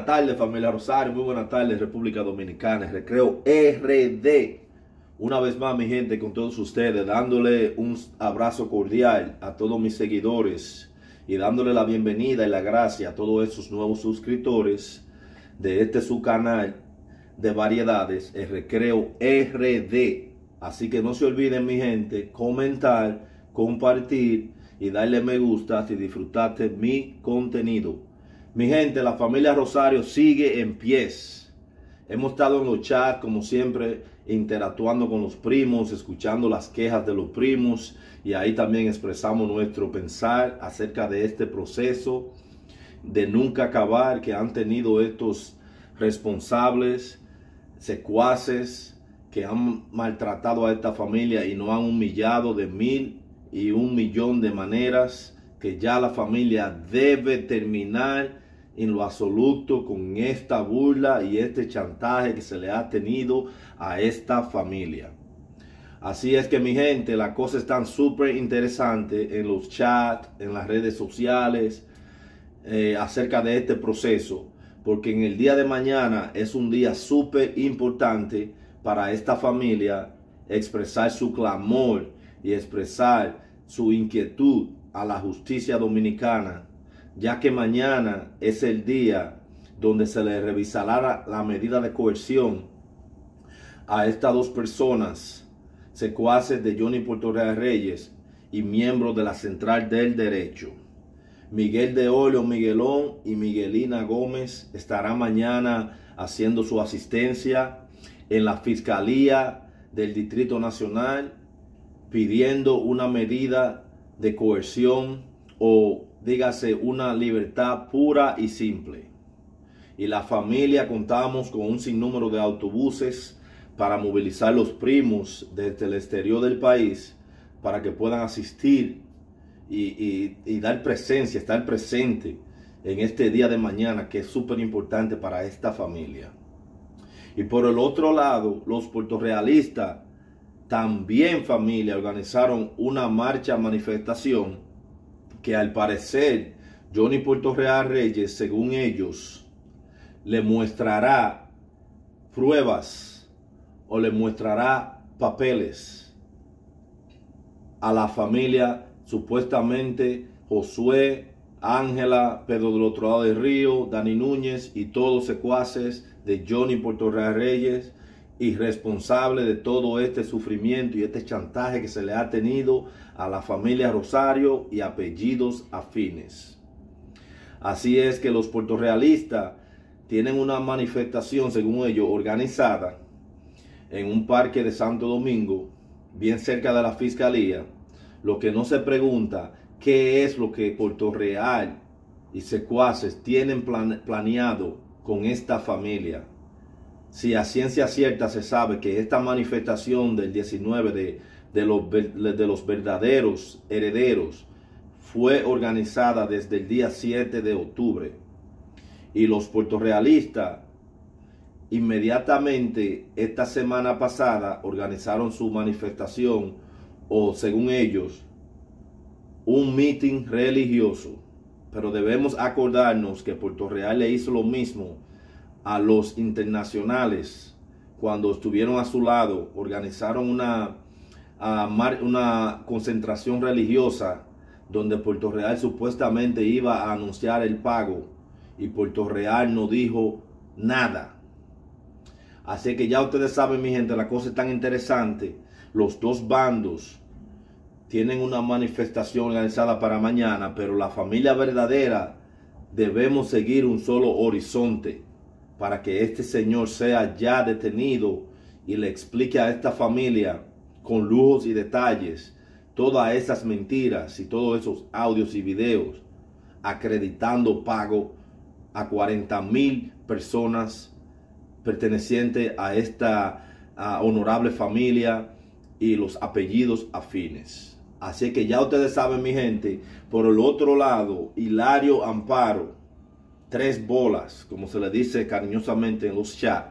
tardes, familia Rosario. Muy buenas tardes, República Dominicana. Recreo RD. Una vez más, mi gente, con todos ustedes, dándole un abrazo cordial a todos mis seguidores y dándole la bienvenida y la gracia a todos esos nuevos suscriptores de este su canal de variedades, el Recreo RD. Así que no se olviden, mi gente, comentar, compartir y darle me gusta si disfrutaste mi contenido. Mi gente, la familia Rosario sigue en pies. Hemos estado en los chats, como siempre, interactuando con los primos, escuchando las quejas de los primos, y ahí también expresamos nuestro pensar acerca de este proceso de nunca acabar que han tenido estos responsables, secuaces, que han maltratado a esta familia y nos han humillado de 1.001.000.000 de maneras, que ya la familia debe terminar en lo absoluto con esta burla y este chantaje que se le ha tenido a esta familia. Así es que, mi gente, las cosas están súper interesantes en los chats, en las redes sociales, acerca de este proceso, porque en el día de mañana es un día súper importante para esta familia expresar su clamor y expresar su inquietud a la justicia dominicana, ya que mañana es el día donde se le revisará la medida de coerción a estas dos personas, secuaces de Johnny Portorreal Reyes y miembros de la Central del Derecho. Miguel de Olio Miguelón y Miguelina Gómez estarán mañana haciendo su asistencia en la Fiscalía del Distrito Nacional, pidiendo una medida de coerción, o dígase una libertad pura y simple. Y la familia contamos con un sinnúmero de autobuses para movilizar los primos desde el exterior del país para que puedan asistir y dar presencia, estar presente en este día de mañana, que es súper importante para esta familia. Y por el otro lado, los puertorrealistas también, familia, organizaron una marcha manifestación que al parecer Johnny Portorreal Reyes, según ellos, le mostrará pruebas o le mostrará papeles a la familia, supuestamente Josué, Ángela, Pedro del otro lado del río, Dani Núñez y todos secuaces de Johnny Portorreal Reyes, y responsable de todo este sufrimiento y este chantaje que se le ha tenido a la familia Rosario y apellidos afines. Así es que los puertorrealistas tienen una manifestación, según ellos, organizada en un parque de Santo Domingo, bien cerca de la fiscalía. Lo que no se pregunta, ¿qué es lo que Portorreal y secuaces tienen planeado con esta familia? Si a ciencia cierta se sabe que esta manifestación del 19 de los verdaderos herederos fue organizada desde el día 7 de octubre. Y los puertorrealistas inmediatamente esta semana pasada organizaron su manifestación, o según ellos, un meeting religioso. Pero debemos acordarnos que Portorreal le hizo lo mismo a los internacionales cuando estuvieron a su lado. Organizaron una concentración religiosa donde Portorreal supuestamente iba a anunciar el pago, y Portorreal no dijo nada. Así que ya ustedes saben, mi gente, la cosa es tan interesante. Los dos bandos tienen una manifestación organizada para mañana, pero la familia verdadera debemos seguir un solo horizonte para que este señor sea ya detenido y le explique a esta familia con lujos y detalles todas esas mentiras y todos esos audios y videos acreditando pago a 40.000 personas pertenecientes a esta honorable familia y los apellidos afines. Así que ya ustedes saben, mi gente. Por el otro lado, Hilario Amparo, 3 bolas, como se le dice cariñosamente en los chats,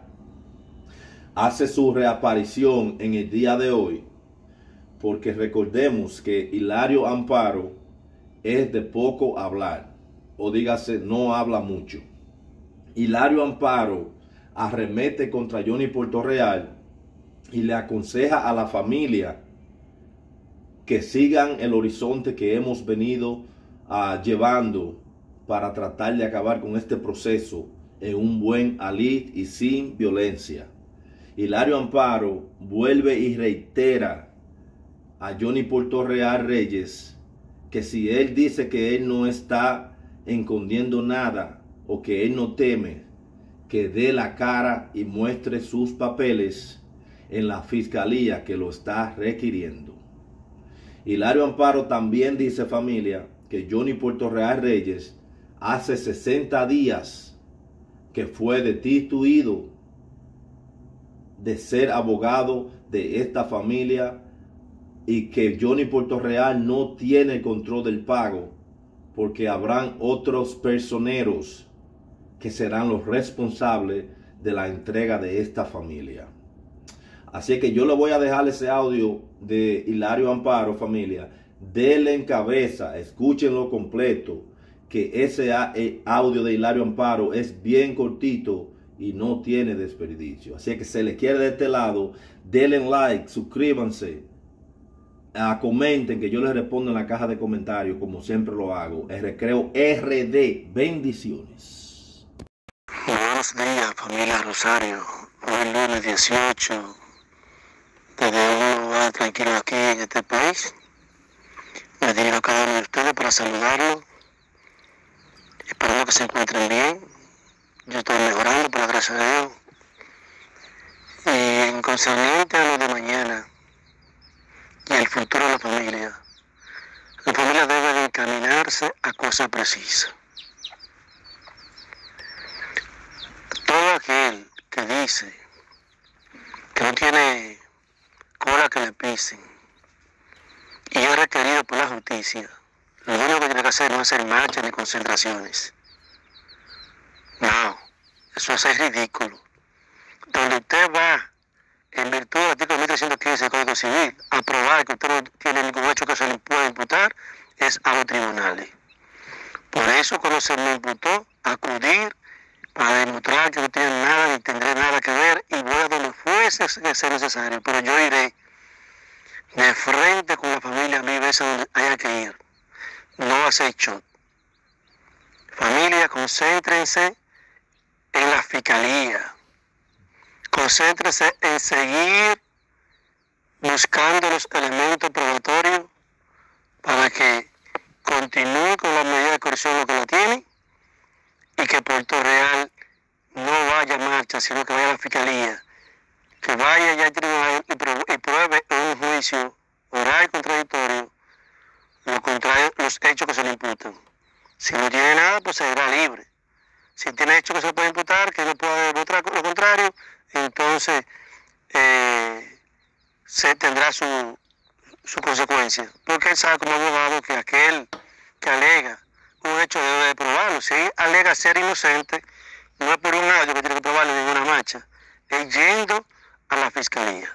hace su reaparición en el día de hoy, porque recordemos que Hilario Amparo es de poco hablar, o dígase, no habla mucho. Hilario Amparo arremete contra Johnny Puerto Real y le aconseja a la familia que sigan el horizonte que hemos venido llevando para tratar de acabar con este proceso en un buen alid y sin violencia. Hilario Amparo vuelve y reitera a Johnny Puerto Real Reyes que si él dice que él no está escondiendo nada o que él no teme, que dé la cara y muestre sus papeles en la fiscalía que lo está requiriendo. Hilario Amparo también dice, familia, que Johnny Puerto Real Reyes hace 60 días que fue destituido de ser abogado de esta familia y que Johnny Puerto Real no tiene control del pago porque habrán otros personeros que serán los responsables de la entrega de esta familia. Así que yo le voy a dejar ese audio de Hilario Amparo, familia. Denle en cabeza, escúchenlo completo, que ese audio de Hilario Amparo es bien cortito y no tiene desperdicio. Así que se le quiere de este lado, denle like, suscríbanse, comenten, que yo les respondo en la caja de comentarios como siempre lo hago. El Recreo RD, bendiciones. Buenos días, familia Rosario. Hoy lunes 18, desde un lugar tranquilo aquí en este país. Me dirijo a cada uno de ustedes para saludarlos. Espero que se encuentren bien. Yo estoy mejorando por la gracia de Dios. Y en concerniente a lo de mañana y el futuro de la familia debe de encaminarse a cosas precisas. Todo aquel que dice que no tiene cola que le pisen y es requerido por la justicia, lo único que tiene que hacer no es hacer marchas ni concentraciones. No, eso es ridículo. Donde usted va, en virtud del artículo 1315 del Código Civil, a probar que usted no tiene ningún hecho que se le pueda imputar, es a los tribunales. Por eso, cuando se me imputó, acudir para demostrar que no tiene nada ni tendré nada que ver, y voy a donde fuese que sea necesario, pero yo iré de frente con la familia a mí, veces donde haya que ir. No hacer shot. Familia, concéntrense en la fiscalía. Concéntrense en seguir buscando los elementos probatorios para que continúe con la medida de coerción lo que lo tiene y que Puerto Real no vaya a marcha, sino que vaya a la fiscalía, que vaya ya al tribunal y pruebe en un juicio oral y contradictorio los hechos que se le imputan. Si no tiene nada, pues será libre. Si tiene hechos que se puede imputar, que no pueda demostrar lo contrario, entonces se tendrá su consecuencia. Porque él sabe como abogado que aquel que alega un hecho debe de probarlo. Si alega ser inocente, no es por un audio que tiene que probarlo en ninguna marcha, es yendo a la fiscalía.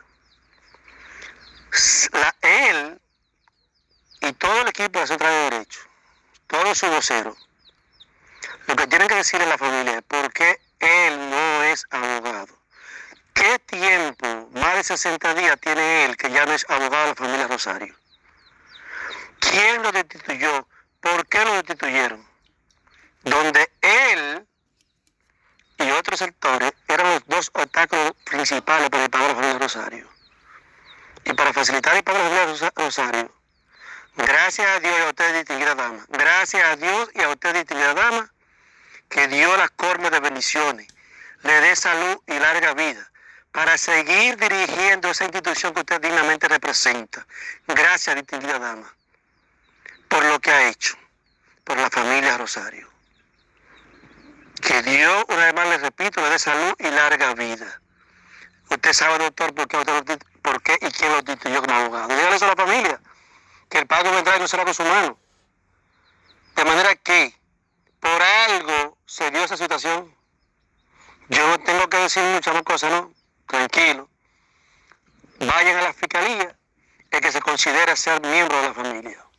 Él y todo el equipo de Central de Derecho, todos sus voceros, lo que tienen que decirle a la familia es por qué él no es abogado. ¿Qué tiempo, más de 60 días, tiene él que ya no es abogado de la familia Rosario? ¿Quién lo destituyó? ¿Por qué lo destituyeron? Donde él y otros sectores eran los dos obstáculos principales para el pago de la familia Rosario. Y para facilitar el pago de la familia Rosario, gracias a Dios y a usted, distinguida dama, gracias a Dios y a usted, distinguida dama, que dio las cormas de bendiciones, le dé salud y larga vida para seguir dirigiendo esa institución que usted dignamente representa. Gracias, distinguida dama, por lo que ha hecho por la familia Rosario. Que Dios, una vez más le repito, le dé salud y larga vida. Usted sabe, doctor, por qué y quién lo destituyó como abogado. Dígale eso a la familia, que el pago vendrá y no será con su mano. De manera que, por algo se dio esa situación. Yo no tengo que decir muchas más cosas, ¿no? Tranquilo. Vayan a la fiscalía, el que se considera ser miembro de la familia.